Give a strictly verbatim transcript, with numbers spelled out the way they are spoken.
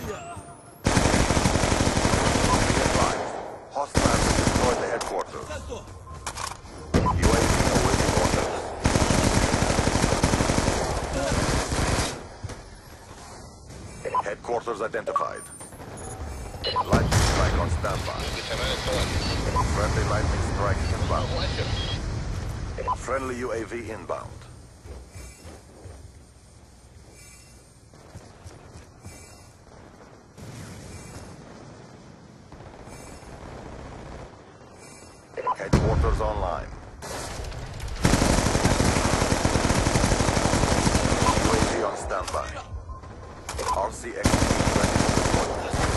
Hostiles have destroyed the headquarters. U A V awaiting orders. Headquarters identified. Lightning strike on standby. Friendly lightning strike inbound. Friendly U A V inbound. Headquarters online. U A V on standby. R C X ready for deployment.